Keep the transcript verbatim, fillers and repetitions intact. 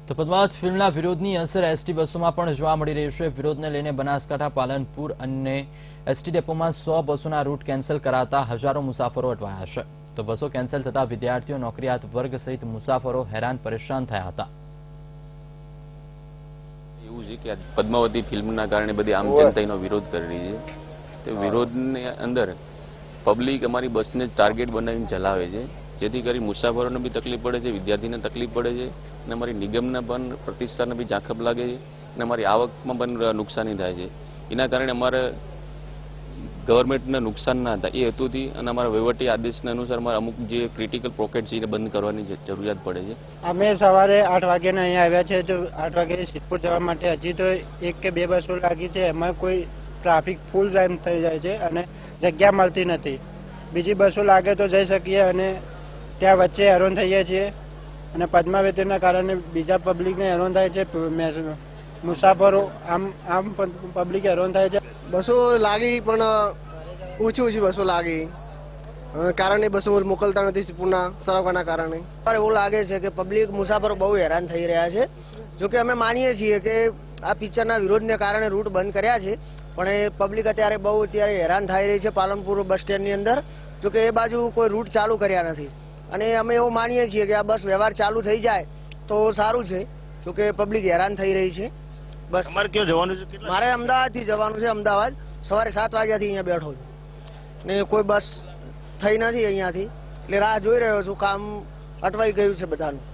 તો પદ્માવત ફિલ્મના વિરોધની અસર એસટી બસોમાં પણ જોવા મળી રહી છે। વિરોધને લઈને બનાસકાંઠા, પાલનપુર અને એસટી ડેપોમાં સો બસોના રૂટ કેન્સલ કરાતા હજારો મુસાફરો અટવાયા છે। તો બસો કેન્સલ થતા વિદ્યાર્થીઓ, નોકરિયાત વર્ગ સહિત મુસાફરો હેરાન પરેશાન થયા હતા। એવું છે કે પદ્માવતી ફિલ્મના કારણે બધી આમ જનતાનો વિરોધ કરી રહી છે। તે વિરોધની અંદર પબ્લિક અમારી બસને ટાર્ગેટ બનાવીને ચલાવે છે, જેથી કરી મુસાફરોને બી તકલીફ પડે છે, વિદ્યાર્થીને તકલીફ પડે છે અને અમારી નિગમના પણ પ્રતિષ્ઠાને બી ઝાંખપ લાગે છે અને અમારી આવકમાં પણ નુકસાની થાય છે। એના કારણે અમારે ગવર્મેન્ટને નુકસાન ના થાય એ હેતુથી અને અમારા વહીવટી આદેશના અનુસાર અમારે અમુક જે ક્રિટિકલ પોકેટ છે એને બંધ કરવાની જરૂરિયાત પડે છે। અમે સવારે આઠ વાગ્યાના અહીંયા આવ્યા છે, તો આઠ વાગે સિદ્ધપુર જવા માટે હજી તો એક કે બે બસો લાગી છે, એમાં કોઈ ટ્રાફિક ફૂલ જામ થઈ જાય છે અને જગ્યા મળતી નથી। બીજી બસો લાગે તો જઈ શકીએ અને ત્યાં વચ્ચે હેરાન થઈએ છીએ અને પદ્માવતીના કારણે બીજા પબ્લિકને હેરાન થાય છે, મુસાફરો આમ આમ પબ્લિક હેરાન થાય છે। બસો લાગી પણ ઓછી ઓછી બસો લાગી કારણે બસો મોકલતા નથી સિદ્ધપુરના સરાવવાના કારણે એવું લાગે છે કે પબ્લિક મુસાફરો બહુ હેરાન થઈ રહ્યા છે। જોકે અમે માનીએ છીએ કે આ પિક્ચરના વિરોધને કારણે રૂટ બંધ કર્યા છે, પણ એ પબ્લિક અત્યારે બહુ અત્યારે હેરાન થઈ રહી છે પાલનપુર બસ સ્ટેન્ડની અંદર। જોકે એ બાજુ કોઈ રૂટ ચાલુ કર્યા નથી અને અમે એવું માનીએ છીએ કે આ બસ વ્યવહાર ચાલુ થઈ જાય તો સારું છે। જોકે પબ્લિક હેરાન થઈ રહી છે। બસ તમારે ક્યાં જવાનું છે? મારે અમદાવાદથી જવાનું છે। અમદાવાદ સવારે સાત વાગ્યાથી અહીંયા બેઠો છું ને કોઈ બસ થઈ નથી અહીંયાથી, એટલે રાહ જોઈ રહ્યો છું। કામ અટવાઈ ગયું છે બધાનું।